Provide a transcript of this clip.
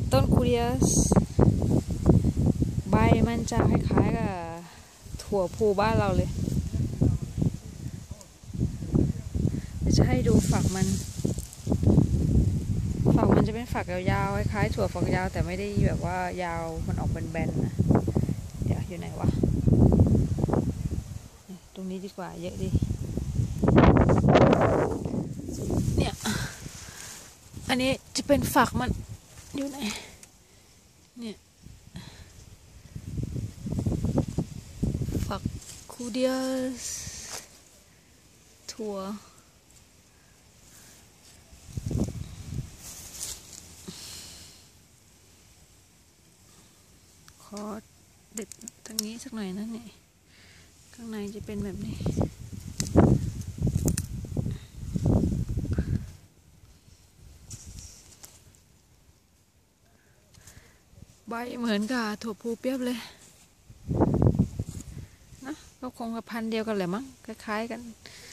ต้นคูเรียสใบมันจะคล้ายๆกับถั่วพูบ้านเราเลยเดี๋ยวจะให้ดูฝักมันจะเป็นฝักยาวๆคล้ายๆถั่วฝักยาวแต่ไม่ได้แบบว่ายาวมันออกเป็นแบนนะเดี๋ยวอยู่ไหนวะตรงนี้ดีกว่าเยอะดิเนี่ยอันนี้จะเป็นฝักมันอยู่ไหนเนี่ยฝักคูเดียสถั่วขอเด็ดทางนี้สักหน่อยนะเนี่ยข้างในจะเป็นแบบนี้ใบเหมือนกับถั่วพูเปียบเลยนะก็คงกับพันธุ์เดียวกันแหละมั้งคล้ายๆกัน